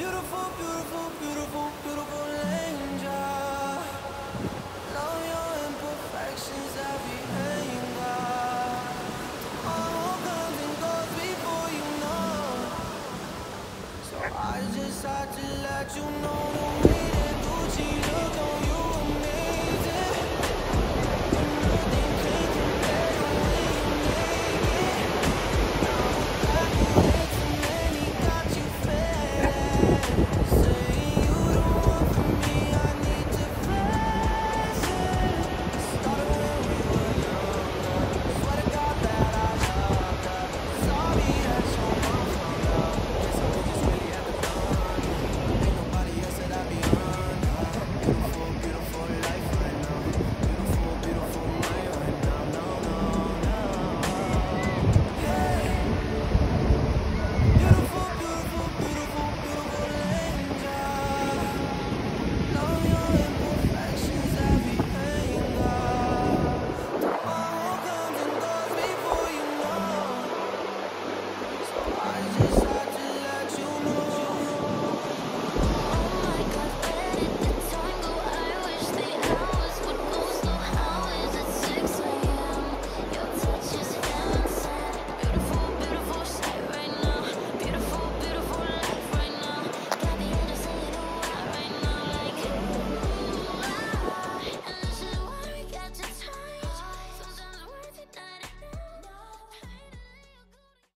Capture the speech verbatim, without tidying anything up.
beautiful, beautiful, beautiful, beautiful angel. Love your imperfections, everything you got. Tomorrow comes and goes before you know. So I just had to let you know the way that Gucci look on you.